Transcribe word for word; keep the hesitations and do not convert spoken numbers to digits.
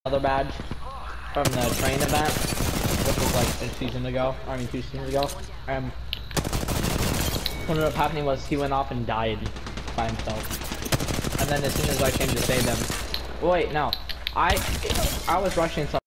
another badge from the train event, which was like a season ago. I mean, two seasons ago. Um, what ended up happening was he went off and died by himself. And then as soon as I came to save him, wait, no, I I was rushing.